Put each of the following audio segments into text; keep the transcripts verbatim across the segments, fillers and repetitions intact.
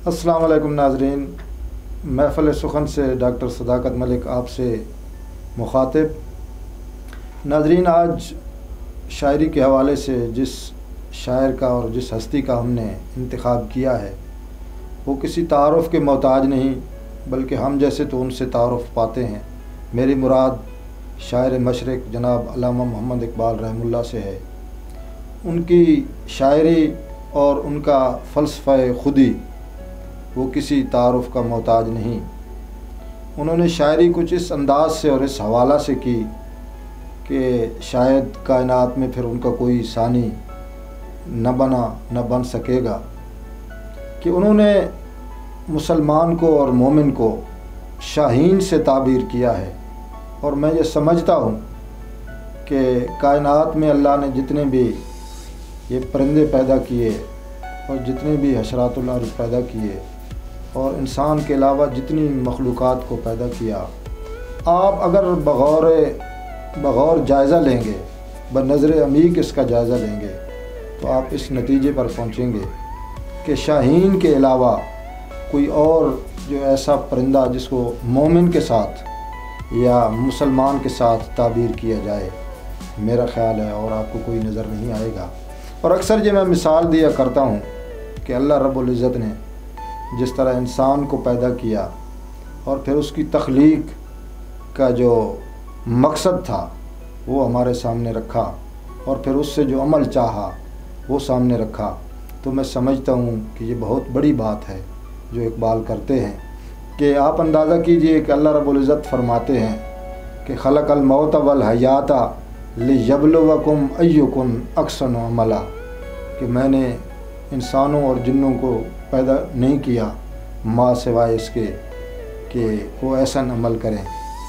السلام علیکم ناظرین، محفل سخن سے ڈاکٹر صداقت ملک آپ سے مخاطب۔ ناظرین، آج شاعری کے حوالے سے جس شاعر کا اور جس ہستی کا ہم نے انتخاب کیا ہے وہ کسی تعارف کے محتاج نہیں، بلکہ ہم جیسے تو ان سے تعارف پاتے ہیں۔ میری مراد شاعر مشرق جناب علامہ محمد اقبال رحمہ اللہ سے ہے۔ ان کی شاعری اور ان کا فلسفہ خودی وہ کسی تعارف کا محتاج نہیں۔ انہوں نے شاعری کچھ اس انداز سے اور اس حوالہ سے کی کہ شاید کائنات میں پھر ان کا کوئی ثانی نہ بنا نہ بن سکے گا، کہ انہوں نے مسلمان کو اور مومن کو شاہین سے تعبیر کیا ہے۔ اور میں یہ سمجھتا ہوں کہ کائنات میں اللہ نے جتنے بھی یہ پرندے پیدا کیے اور جتنے بھی حشرات الارض پیدا کیے اور انسان کے علاوہ جتنی مخلوقات کو پیدا کیا، آپ اگر بغور بغور جائزہ لیں گے، بنظر عمیق اس کا جائزہ لیں گے، تو آپ اس نتیجے پر پہنچیں گے کہ شاہین کے علاوہ کوئی اور جو ایسا پرندہ جس کو مومن کے ساتھ یا مسلمان کے ساتھ تعبیر کیا جائے، میرا خیال ہے اور آپ کو کوئی نظر نہیں آئے گا۔ اور اکثر یہ میں مثال دیا کرتا ہوں کہ اللہ رب العزت نے جس طرح انسان کو پیدا کیا اور پھر اس کی تخلیق کا جو مقصد تھا وہ ہمارے سامنے رکھا اور پھر اس سے جو عمل چاہا وہ سامنے رکھا، تو میں سمجھتا ہوں کہ یہ بہت بڑی بات ہے جو اقبال کرتے ہیں۔ کہ آپ اندازہ کیجئے کہ اللہ رب العزت فرماتے ہیں کہ خلق الموت والحیات لیبلوکم ایکم احسن عملا، کہ میں نے انسانوں اور جنوں کو پیدا نہیں کیا ما سوائے اس کے کہ وہ احسن عمل کریں۔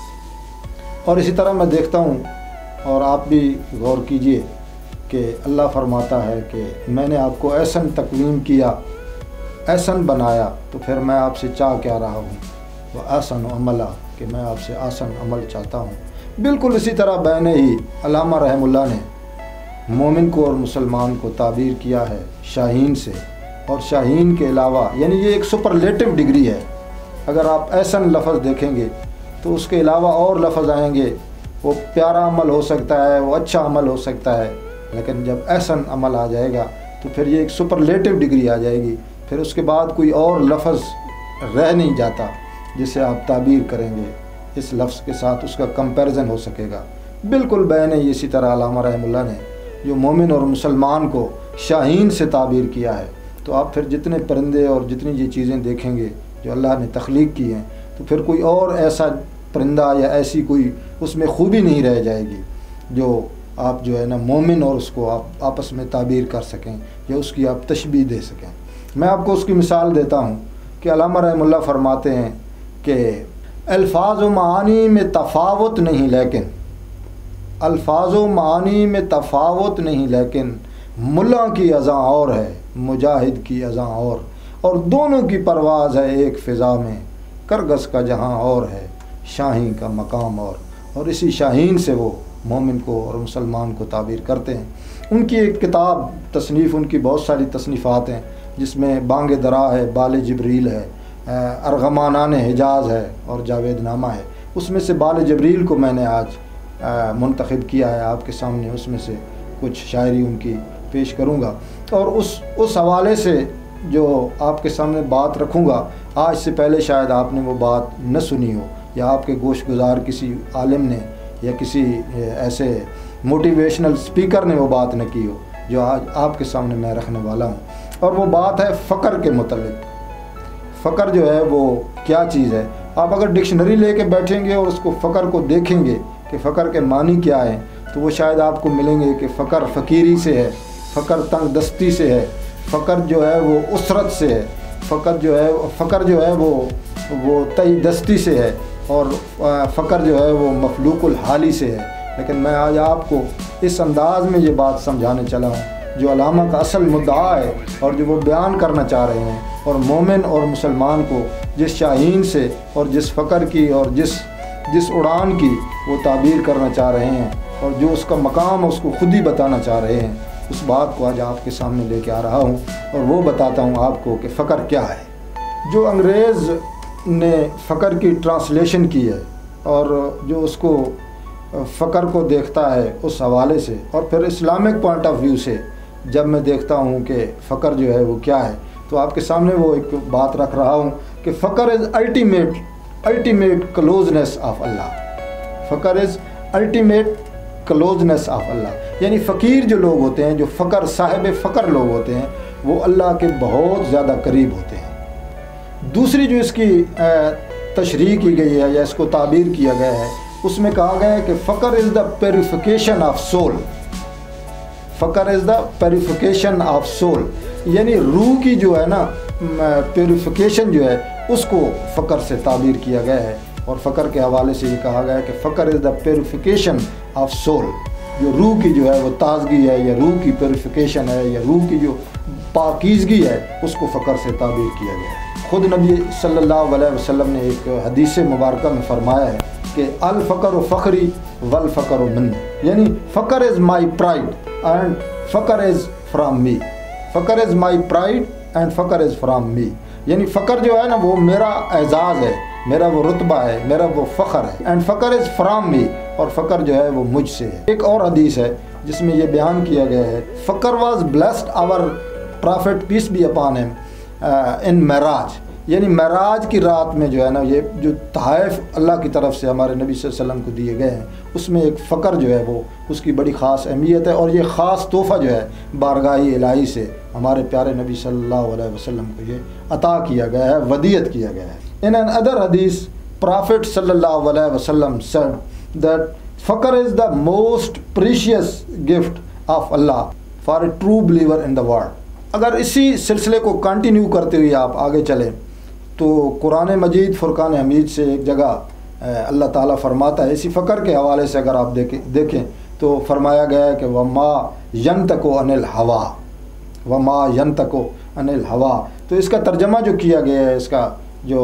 اور اسی طرح میں دیکھتا ہوں اور آپ بھی غور کیجئے کہ اللہ فرماتا ہے کہ میں نے آپ کو احسن تقویم کیا، احسن بنایا، تو پھر میں آپ سے چاہ کیا رہا ہوں، وہ احسن عملہ، کہ میں آپ سے احسن عمل چاہتا ہوں۔ بالکل اسی طرح بین ہی علامہ رحمہ اللہ نے مومن کو اور مسلمان کو تعبیر کیا ہے شاہین سے، اور شاہین کے علاوہ یعنی یہ ایک سپرلیٹو ڈگری ہے۔ اگر آپ احسن لفظ دیکھیں گے تو اس کے علاوہ اور لفظ آئیں گے، وہ پیارا عمل ہو سکتا ہے، وہ اچھا عمل ہو سکتا ہے، لیکن جب احسن عمل آ جائے گا تو پھر یہ ایک سپرلیٹو ڈگری آ جائے گی، پھر اس کے بعد کوئی اور لفظ رہ نہیں جاتا جسے آپ تعبیر کریں گے اس لفظ کے ساتھ، اس کا کمپیریزن ہو سکے گا۔ بالکل بین ہی اسی طرح علامہ رحمہ اللہ نے جو مومن اور مسلمان کو شاہین سے تعبیر کیا ہے، تو آپ پھر جتنے پرندے اور جتنی یہ چیزیں دیکھیں گے جو اللہ نے تخلیق کی ہیں، تو پھر کوئی اور ایسا پرندہ یا ایسی کوئی اس میں خوبی نہیں رہ جائے گی جو آپ جو ہے نا مومن اور اس کو آپ آپس میں تعبیر کر سکیں یا اس کی آپ تشبیہ دے سکیں۔ میں آپ کو اس کی مثال دیتا ہوں کہ علامہ رحمہ اللہ فرماتے ہیں کہ الفاظ و معانی میں تفاوت نہیں لیکن الفاظ و معانی میں تفاوت نہیں لیکن ملا کی اذاں اور ہے، مجاہد کی اذاں اور اور دونوں کی پرواز ہے ایک فضا میں، کرگس کا جہاں اور ہے، شاہین کا مقام اور اور اسی شاہین سے وہ مومن کو اور مسلمان کو تعبیر کرتے ہیں۔ ان کی ایک کتاب تصنیف، ان کی بہت ساری تصنیفات ہیں، جس میں بانگ درا ہے، بال جبریل ہے، ارغمانان حجاز ہے اور جاوید نامہ ہے۔ اس میں سے بال جبریل کو میں نے آج منتخب کیا ہے آپ کے سامنے، اس میں سے کچھ شاعری ان کی پیش کروں گا، اور اس اس حوالے سے جو آپ کے سامنے بات رکھوں گا، آج سے پہلے شاید آپ نے وہ بات نہ سنی ہو، یا آپ کے گوش گزار کسی عالم نے یا کسی ایسے موٹیویشنل سپیکر نے وہ بات نہ کی ہو جو آج آپ کے سامنے میں رکھنے والا ہوں۔ اور وہ بات ہے فقر کے متعلق۔ فقر جو ہے وہ کیا چیز ہے؟ آپ اگر ڈکشنری لے کے بیٹھیں گے اور اس کو فقر کو دیکھیں گے کہ فقر کے معنی کیا ہیں، تو وہ شاید آپ کو ملیں گے کہ فقر فقیری سے ہے، فقر تنگ دستی سے ہے، فقر جو ہے وہ اسرت سے ہے، فقر جو ہے فقر جو ہے وہ وہ تئی دستی سے ہے، اور فقر جو ہے وہ مفلوق الحالی سے ہے۔ لیکن میں آج آپ کو اس انداز میں یہ بات سمجھانے چلا ہوں جو علامہ کا اصل مدعا ہے اور جو وہ بیان کرنا چاہ رہے ہیں، اور مومن اور مسلمان کو جس شاہین سے اور جس فقر کی اور جس جس اڑان کی وہ تعبیر کرنا چاہ رہے ہیں، اور جو اس کا مقام اس کو خود ہی بتانا چاہ رہے ہیں، اس بات کو آج آپ کے سامنے لے کے آ رہا ہوں اور وہ بتاتا ہوں آپ کو کہ فقر کیا ہے۔ جو انگریز نے فقر کی ٹرانسلیشن کی ہے اور جو اس کو فقر کو دیکھتا ہے اس حوالے سے، اور پھر اسلامک پوائنٹ آف ویو سے جب میں دیکھتا ہوں کہ فقر جو ہے وہ کیا ہے، تو آپ کے سامنے وہ ایک بات رکھ رہا ہوں کہ فقر is ultimate ultimate closeness of Allah. فقر is ultimate closeness of Allah, یعنی فقیر جو لوگ ہوتے ہیں، جو فقر صاحب فقر لوگ ہوتے ہیں، وہ اللہ کے بہت زیادہ قریب ہوتے ہیں. دوسری جو اس کی تشریح کی گئی ہے یا اس کو تعبیر کیا گیا ہے، اس میں کہا گیا ہے کہ فقر is the purification of soul. فقر is the purification of soul, یعنی روح کی جو ہے نا پیوریفیکیشن جو ہے اس کو فقر سے تعبیر کیا گیا ہے. اور فقر کے حوالے سے یہ کہا گیا ہے کہ فقر is the purification of soul, جو روح کی جو ہے وہ تازگی ہے یا روح کی پیوریفیکیشن ہے یا روح کی جو پاکیزگی ہے، اس کو فقر سے تعبیر کیا گیا ہے. خود نبی صلی اللہ علیہ وسلم نے ایک حدیث مبارکہ میں فرمایا ہے کہ الفقر و فخری والفقر من، یعنی فقر از مائی پرائڈ اینڈ فقر از فرام می. فقر از مائی پرائڈ اینڈ فقر از فرام می، یعنی فقر جو ہے نا وہ میرا اعزاز ہے، میرا وہ رتبہ ہے، میرا وہ فخر ہے. اینڈ فقر از فرام می، اور فقر جو ہے وہ مجھ سے ہے. ایک اور حدیث ہے جس میں یہ بیان کیا گیا ہے، فقر was blessed our prophet peace be upon him in معراج، یعنی معراج کی رات میں جو ہے نا یہ جو تحائف اللہ کی طرف سے ہمارے نبی صلی اللہ علیہ وسلم کو دیے گئے ہیں، اس میں ایک فقر جو ہے وہ اس کی بڑی خاص اہمیت ہے. اور یہ خاص تحفہ جو ہے بارگاہ الہی سے ہمارے پیارے نبی صلی اللہ علیہ وسلم کو یہ عطا کیا گیا ہے، ودیعت کیا گیا ہے. In an other hadith, Prophet sallallahu alaihi wasallam said that faqr is the most precious gift of Allah for a true believer in the world. اگر اسی سلسلے کو کنٹینیو کرتے ہوئے آپ آگے چلیں تو قرآن مجید فرقان حمید سے ایک جگہ اللہ تعالیٰ فرماتا ہے، اسی فقر کے حوالے سے اگر آپ دیکھیں دیکھیں تو فرمایا گیا ہے کہ وما ینتقو عن الہوا، وما ینتقو عن الہوا. تو اس کا ترجمہ جو کیا گیا ہے، اس کا جو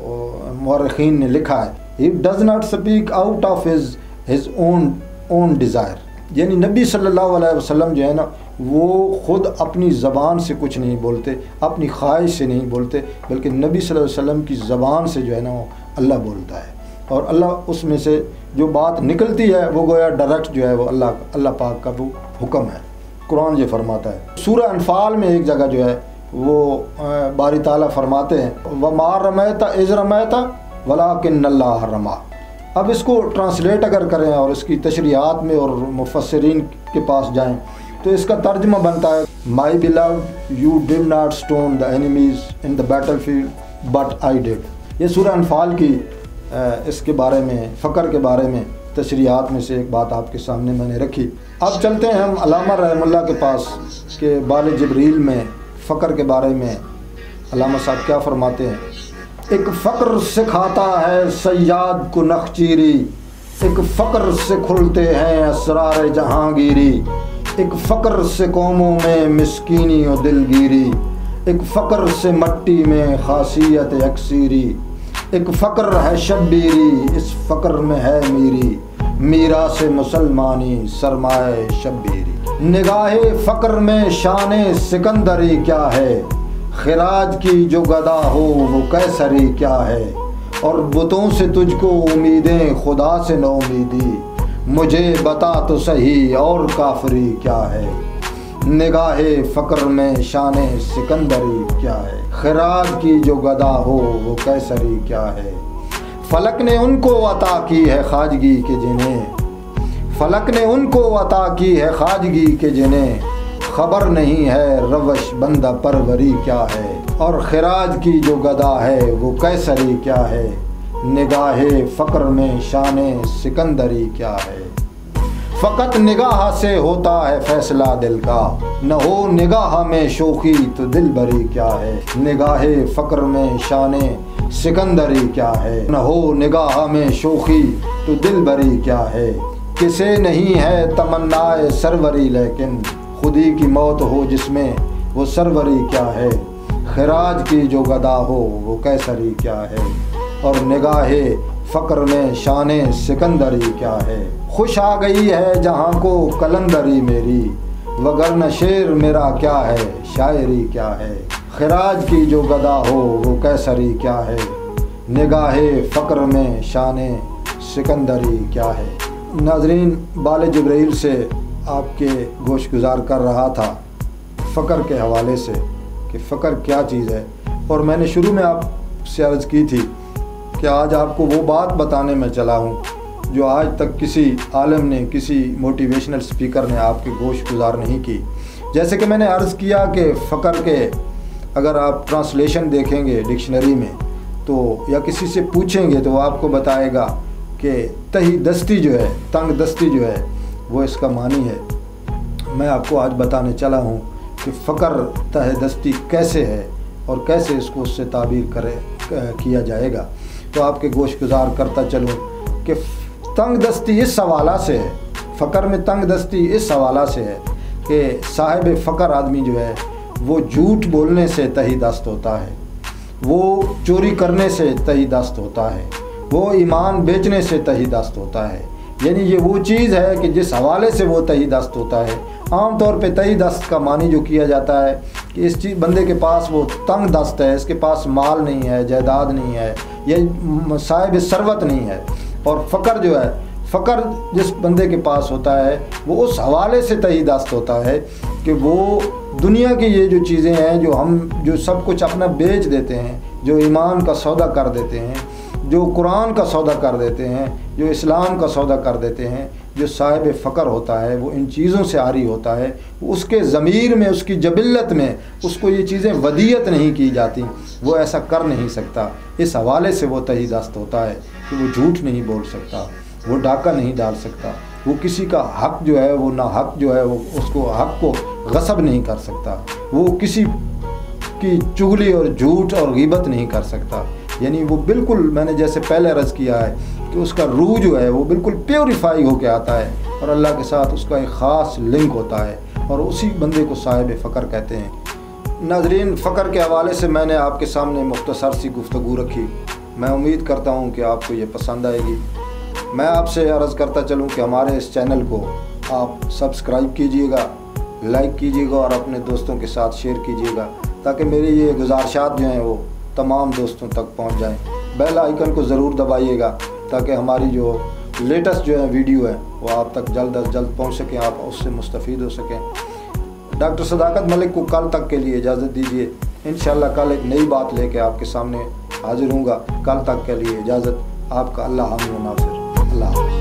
مورخین نے لکھا ہے، he does not speak out of his his own own desire، یعنی نبی صلی اللہ علیہ وسلم جو ہے نا وہ خود اپنی زبان سے کچھ نہیں بولتے، اپنی خواہش سے نہیں بولتے، بلکہ نبی صلی اللہ علیہ وسلم کی زبان سے جو ہے نا وہ اللہ بولتا ہے. اور اللہ اس میں سے جو بات نکلتی ہے وہ گویا ڈائریکٹ جو ہے وہ اللہ اللہ پاک کا وہ حکم ہے. قرآن یہ فرماتا ہے سورہ انفال میں ایک جگہ جو ہے وہ باری تعالیٰ فرماتے ہیں وَمَا رَمَيْتَ إِذْ رَمَيْتَ وَلَكِنَّ اللَّهَ رَمَى. اب اس کو ٹرانسلیٹ اگر کریں اور اس کی تشریحات میں اور مفسرین کے پاس جائیں تو اس کا ترجمہ بنتا ہے My beloved, you did not stone the enemies in the battlefield but I did. یہ سورہ انفال کی اس کے بارے میں فقر کے بارے میں تشریحات میں سے ایک بات آپ کے سامنے میں نے رکھی. اب چلتے ہیں ہم علامہ رحم اللہ کے پاس کہ بال جبریل میں فقر کے بارے میں علامہ صاحب کیا فرماتے ہیں. ایک فقر سکھاتا ہے سیاد کو نخچیری، ایک فقر سے کھلتے ہیں اسرار جہانگیری، ایک فقر سے قوموں میں مسکینی و دلگیری، ایک فقر سے مٹی میں خاصیت اکثیری، ایک فقر ہے شبیری اس فقر میں ہے میری، میراث مسلمانی سرمایہ شبیری. نگاہ فقر میں شان سکندری کیا ہے، خراج کی جو گدا ہو وہ کیسری کیا ہے، اور بتوں سے تجھ کو امیدیں خدا سے نہ امیدی، مجھے بتا تو صحیح اور کافری کیا ہے. نگاہ فقر میں شان سکندری کیا ہے، خراج کی جو گدا ہو وہ کیسری کیا ہے. فلک نے ان کو عطا کی ہے خواجگی کے جنہیں، فلک نے ان کو عطا کی ہے خواجگی کے جنہیں، خبر نہیں ہے روش بندہ پروری کیا ہے، اور خراج کی جو گدا ہے وہ کیسری کیا ہے. نگاہ فقر میں شان سکندری کیا ہے. فقط نگاہ سے ہوتا ہے فیصلہ دل کا، نہ ہو نگاہ میں شوخی تو دل بری کیا ہے. نگاہ فقر میں شان سکندری کیا ہے، نہ ہو نگاہ میں شوخی تو دل بری کیا ہے. کسے نہیں ہے تمنائے سروری لیکن خودی کی موت ہو جس میں وہ سروری کیا ہے. خراج کی جو گدا ہو وہ کیسری کیا ہے، اور نگاہ فقر میں شان سکندری کیا ہے. خوش آ گئی ہے جہاں کو کلندری میری، وگرنہ شعر میرا کیا ہے شاعری کیا ہے. خراج کی جو گدا ہو وہ कैसरी क्या है, निगाहे फ़क्र में शान सिकंदरी क्या है। नाज़रीन, बाल जिब्राइल से आपके गोश गुजार कर रहा था फ़क्र के हवाले से कि फ़क्र क्या चीज़ है। और मैंने शुरू में आपसे अर्ज़ की थी कि आज आपको वो बात बताने में चला हूँ जो आज तक किसी आलम ने, किसी मोटिवेशनल स्पीकर ने आपके गोश गुजार नहीं की। जैसे कि मैंने अर्ज़ किया कि फ़क्र के अगर आप ट्रांसलेशन देखेंगे डिक्शनरी में तो या किसी से पूछेंगे तो वो आपको बताएगा कि तही दस्ती जो है, तंग दस्ती जो है, वो इसका मानी है। मैं आपको आज बताने चला हूँ कि फ़क्र तह दस्ती कैसे है और कैसे इसको उससे ताबीर करे किया जाएगा। तो आपके गोश गुजार करता चलूँ कि तंग दस्ती इस हवाला से है, फ़क्र में तंग दस्ती इस हवाला से है कि साहिब फ़क्र आदमी जो है वो झूठ बोलने से तही दस्त होता है, वो चोरी करने से तही दस्त होता है, वो ईमान बेचने से तही दस्त होता है। यानी ये वो चीज़ है कि जिस हवाले से वो तही दस्त होता है। आम तौर पे तही दस्त का मानी जो किया जाता है कि इस चीज़ बंदे के पास वो तंग दस्त है, इसके पास माल नहीं है, जायदाद नहीं है, ये साहिब सरवत नहीं है। और फ़क्र जो है, फ़क्र जिस बंदे के पास होता है वो उस हवाले से तही दस्त होता है कि वो दुनिया की ये जो चीज़ें हैं, जो हम जो सब कुछ अपना बेच देते हैं, जो ईमान का सौदा कर देते हैं, जो कुरान का सौदा कर देते हैं, जो इस्लाम का सौदा कर देते हैं, जो साहिब फ़क्र होता है वो इन चीज़ों से आरी होता है। उसके ज़मीर में, उसकी जबिल्लत में उसको ये चीज़ें वदियत नहीं की जाती, वो ऐसा कर नहीं सकता। इस हवाले से वो तही दस्त होता है कि वो झूठ नहीं बोल सकता, वो डाका नहीं डाल सकता, वो किसी का हक जो है, वो ना हक जो है वो उसको हक को गसब नहीं कर सकता, वो किसी की चुगली और झूठ और ग़ीबत नहीं कर सकता। यानी वो बिल्कुल, मैंने जैसे पहले अर्ज़ किया है कि उसका रूह जो है वो बिल्कुल प्योरीफाई होकर आता है और अल्लाह के साथ उसका एक ख़ास लिंक होता है और उसी बंदे को साहिब फ़क्र कहते हैं। नाज़रीन, फ़क्र के हवाले से मैंने आपके सामने मुख्तसर सी गुफ्तगू रखी। मैं उम्मीद करता हूँ कि आपको ये पसंद आएगी। मैं आपसे अर्ज़ करता चलूँ कि हमारे इस चैनल को आप सब्सक्राइब कीजिएगा, लाइक कीजिएगा और अपने दोस्तों के साथ शेयर कीजिएगा ताकि मेरी ये गुजारिशात जो हैं वो तमाम दोस्तों तक पहुंच जाएं। बेल आइकन को ज़रूर दबाइएगा ताकि हमारी जो लेटेस्ट जो है वीडियो है वो आप तक जल्द अज जल्द पहुंच सकें, आप उससे मुस्तफ़ीद हो सकें। डॉक्टर सदाकत मलिक को कल तक के लिए इजाज़त दीजिए। इंशाअल्लाह कल एक नई बात लेके आपके सामने हाजिर हूँगा। कल तक के लिए इजाज़त। आपका अल्लाह हामी व नासिर। अल्लाह।